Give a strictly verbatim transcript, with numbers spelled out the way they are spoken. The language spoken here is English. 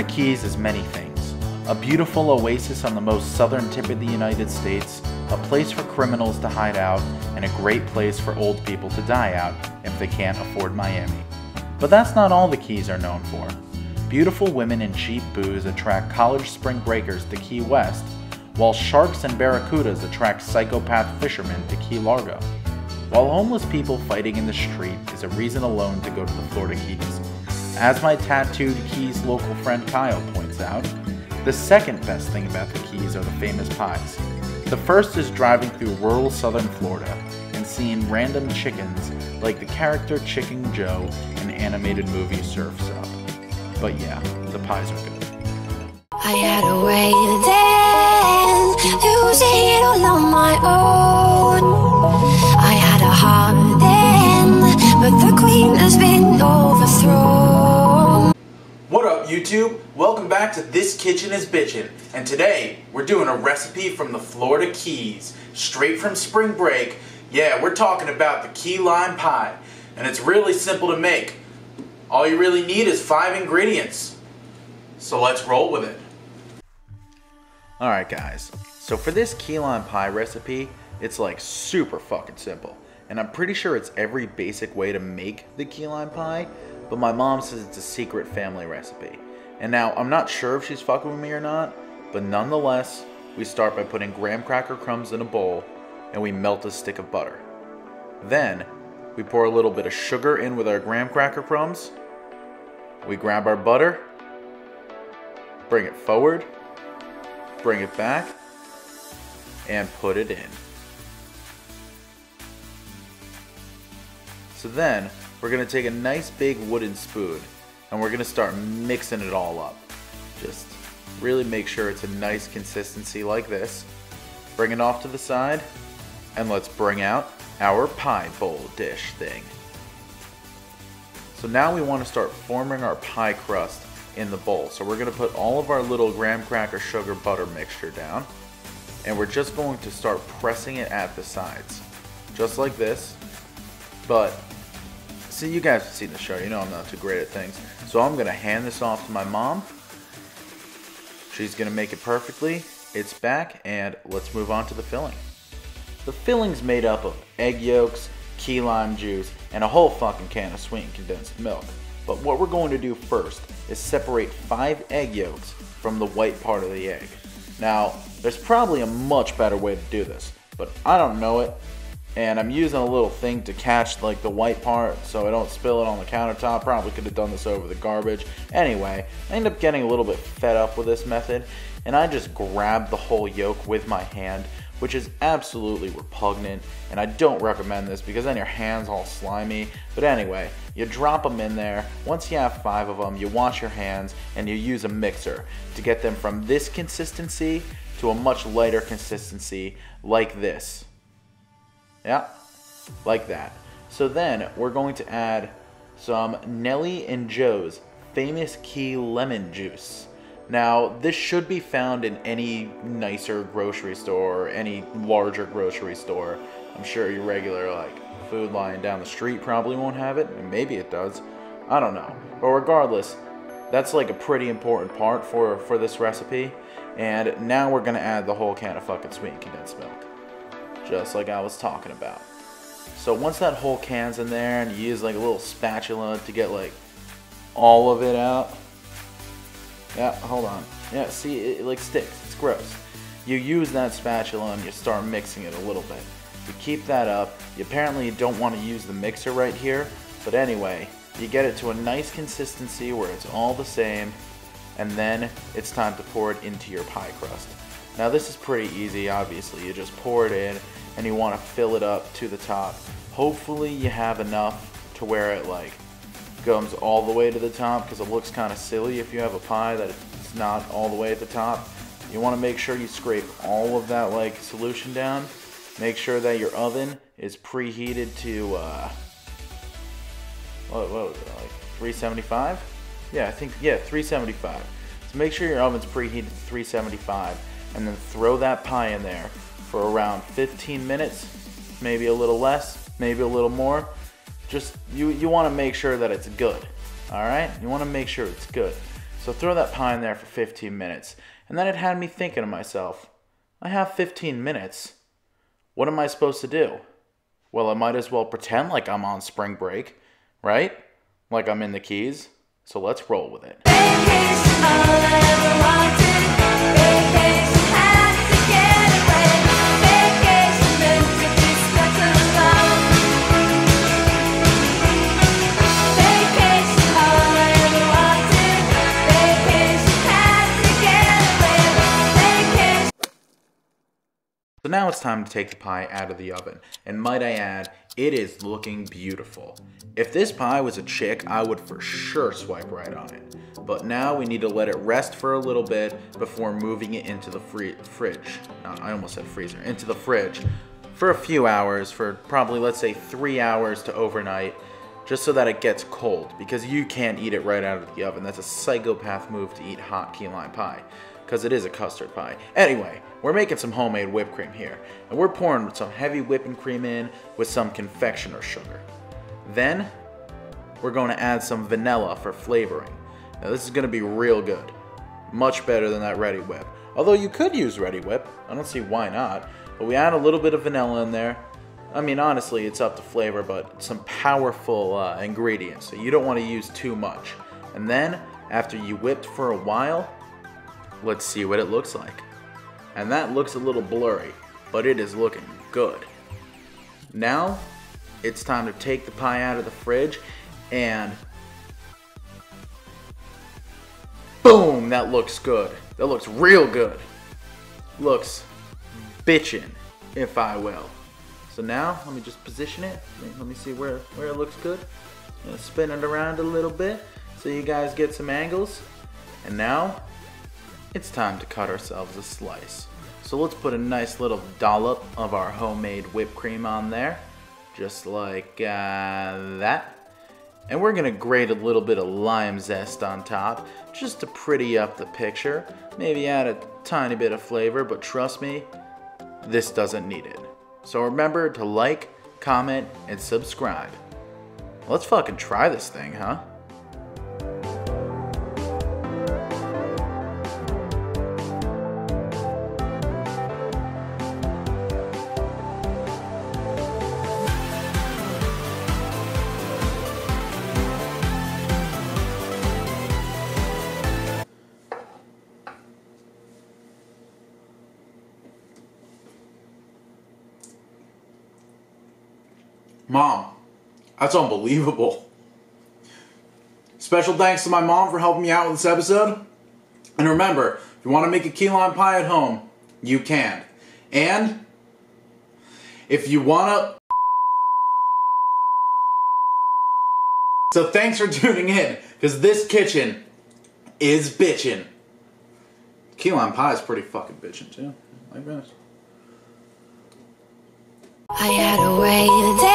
Keys is many things. A beautiful oasis on the most southern tip of the United States, a place for criminals to hide out, and a great place for old people to die out if they can't afford Miami. But that's not all the Keys are known for. Beautiful women and cheap booze attract college spring breakers to Key West, while sharks and barracudas attract psychopath fishermen to Key Largo. While homeless people fighting in the street is a reason alone to go to the Florida Keys. As my tattooed Keys local friend Kyle points out, the second best thing about the Keys are the famous pies. The first is driving through rural southern Florida and seeing random chickens like the character Chicken Joe in animated movie Surf's Up. But yeah, the pies are good. I had a way then, losing it all on my own. I had a heart then, but the queen has been overthrown. What up, YouTube? Welcome back to This Kitchen is Bitchin', and today we're doing a recipe from the Florida Keys, straight from spring break. Yeah, we're talking about the key lime pie, and it's really simple to make. All you really need is five ingredients. So let's roll with it. Alright guys, so for this key lime pie recipe, it's like super fucking simple. And I'm pretty sure it's every basic way to make the key lime pie, but my mom says it's a secret family recipe. And now, I'm not sure if she's fucking with me or not, but nonetheless, we start by putting graham cracker crumbs in a bowl, and we melt a stick of butter. Then, we pour a little bit of sugar in with our graham cracker crumbs. We grab our butter, bring it forward, bring it back, and put it in. So then, we're going to take a nice big wooden spoon, and we're going to start mixing it all up. Just really make sure it's a nice consistency like this. Bring it off to the side, and let's bring out our pie bowl dish thing. So now we want to start forming our pie crust in the bowl. So we're going to put all of our little graham cracker sugar butter mixture down, and we're just going to start pressing it at the sides, just like this. But see, you guys have seen the show, you know I'm not too great at things, so I'm going to hand this off to my mom. She's going to make it perfectly. It's back, and let's move on to the filling. The filling's made up of egg yolks, key lime juice, and a whole fucking can of sweetened condensed milk. But what we're going to do first is separate five egg yolks from the white part of the egg. Now, there's probably a much better way to do this, but I don't know it, and I'm using a little thing to catch like the white part so I don't spill it on the countertop. Probably could have done this over the garbage. Anyway, I end up getting a little bit fed up with this method, and I just grab the whole yolk with my hand, which is absolutely repugnant, and I don't recommend this because then your hand's all slimy. But anyway, you drop them in there. Once you have five of them, you wash your hands and you use a mixer to get them from this consistency to a much lighter consistency like this. Yeah, like that. So then we're going to add some Nellie and Joe's famous key lemon juice. Now, this should be found in any nicer grocery store or any larger grocery store. I'm sure your regular like Food Lion down the street probably won't have it, and maybe it does. I don't know. But regardless, that's like a pretty important part for, for this recipe. And now we're gonna add the whole can of fucking sweetened condensed milk, just like I was talking about. So once that whole can's in there and you use like a little spatula to get like all of it out. Yeah, hold on. Yeah, see, it, it like sticks. It's gross. You use that spatula and you start mixing it a little bit. You keep that up. You apparently don't want to use the mixer right here, but anyway, you get it to a nice consistency where it's all the same, and then it's time to pour it into your pie crust. Now this is pretty easy, obviously. You just pour it in and you want to fill it up to the top. Hopefully you have enough to where it like comes all the way to the top, because it looks kind of silly if you have a pie that it's not all the way at the top. You want to make sure you scrape all of that like solution down. Make sure that your oven is preheated to uh, what, what was it, like three seventy-five? Yeah, I think, yeah, three seventy-five. So make sure your oven's preheated to three seventy-five, and then throw that pie in there for around fifteen minutes, maybe a little less, maybe a little more. Just, you, you want to make sure that it's good, all right? You want to make sure it's good. So throw that pie in there for fifteen minutes. And then it had me thinking to myself, I have fifteen minutes. What am I supposed to do? Well, I might as well pretend like I'm on spring break, right? Like I'm in the Keys. So let's roll with it. Vacation, all I ever wanted. Vacation, had to get away. Vacation, meant to be stuck alone. Vacation, all I ever wanted. Vacation, had to get away. Vacation. So now it's time to take the pie out of the oven. And might I add, it is looking beautiful. If this pie was a chick, I would for sure swipe right on it. But now we need to let it rest for a little bit before moving it into the free fridge. No, I almost said freezer. Into the fridge for a few hours, for probably, let's say, three hours to overnight, just so that it gets cold. Because you can't eat it right out of the oven. That's a psychopath move to eat hot key lime pie, because it is a custard pie. Anyway, we're making some homemade whipped cream here. And we're pouring some heavy whipping cream in with some confectioner sugar. Then, we're going to add some vanilla for flavoring. Now this is going to be real good. Much better than that Ready Whip. Although you could use Ready Whip. I don't see why not. But we add a little bit of vanilla in there. I mean, honestly, it's up to flavor, but some powerful uh, ingredients. So you don't want to use too much. And then, after you whipped for a while, let's see what it looks like. And that looks a little blurry, but it is looking good. Now, it's time to take the pie out of the fridge and boom, that looks good. That looks real good. Looks bitchin', if I will. So now, let me just position it. Let me see where, where it looks good. I'm gonna spin it around a little bit so you guys get some angles. And now, it's time to cut ourselves a slice. So let's put a nice little dollop of our homemade whipped cream on there. Just like uh, that. And we're gonna grate a little bit of lime zest on top, just to pretty up the picture. Maybe add a tiny bit of flavor, but trust me, this doesn't need it. So remember to like, comment, and subscribe. Let's fucking try this thing, huh? Mom, that's unbelievable. Special thanks to my mom for helping me out with this episode. And remember, if you want to make a key lime pie at home, you can. And if you want to... So thanks for tuning in, because this kitchen is bitchin'. Key lime pie is pretty fucking bitchin' too. Like this. I had a way to